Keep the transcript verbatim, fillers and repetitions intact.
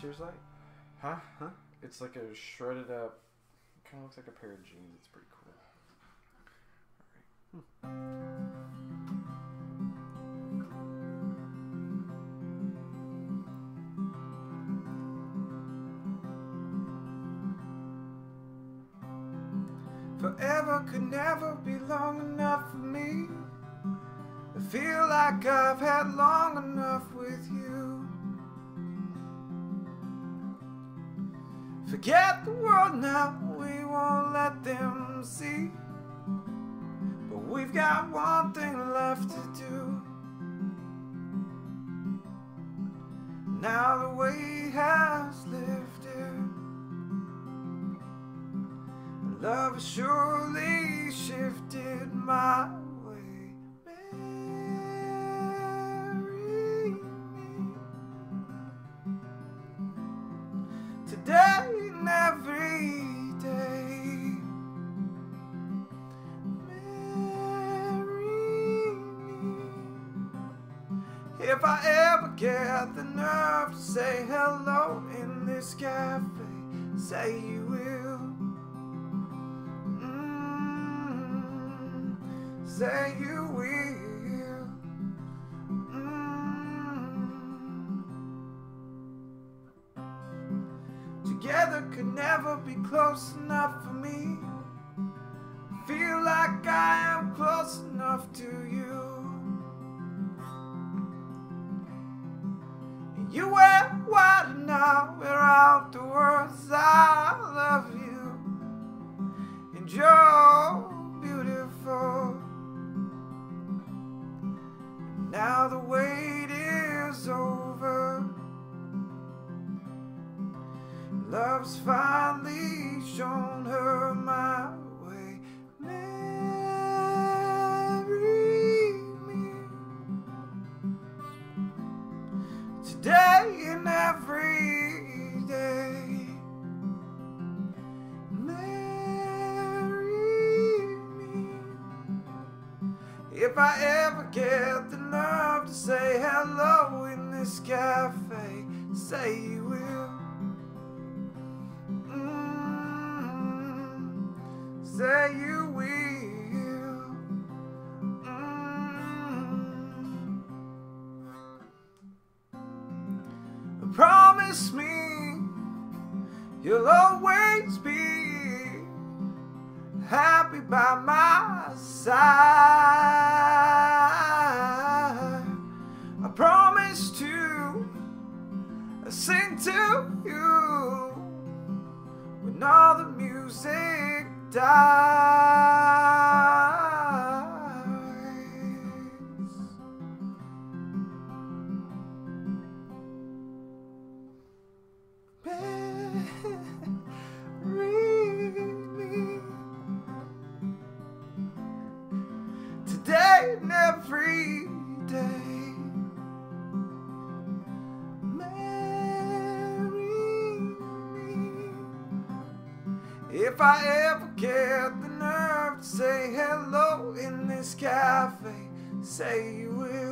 yours like? Huh? Huh? It's like a shredded up, kind of looks like a pair of jeans. It's pretty cool. All right. Hmm. Forever could never be long enough for me. I feel like I've had long enough with you. Forget the world now, we won't let them see. But we've got one thing left to do. Now the weight has lifted. Love has surely shifted my way. Marry me today and every day. Marry me. If I ever get the nerve to say hello in this cafe, say you will. Say you will. Mm. Together could never be close enough for me. Feel like I am close enough to you. You wear white and I wear out the words I love you. And you're beautiful. Now the wait is over. Love's finally shown her my way. Marry me today and every day. Marry me. If I ever get the nerve to say hello in this cafe, say you will. Mm, say you will. Mm. Promise me you'll always be happy by my side. I promise to sing to you when all the music dies. Marry me today and every day. If I ever get the nerve to say hello in this cafe, say you will.